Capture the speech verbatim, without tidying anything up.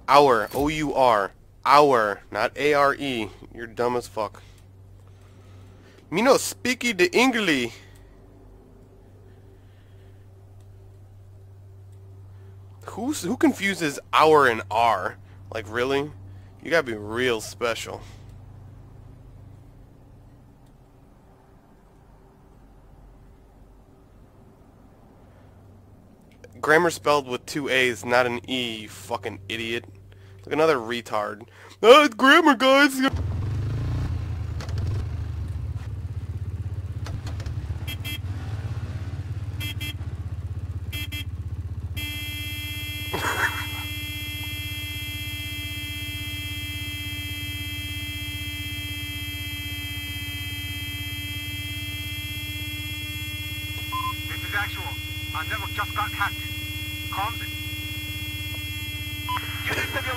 Our. O U R. Our. Not A R E. You're dumb as fuck. Me no speaky the English. Who's who confuses our and R? Like really? You gotta be real special. Grammar spelled with two A's, not an E, you fucking idiot. Like another retard. Oh, it's grammar, guys! This is actual. Our network just got hacked. Comms. Units of your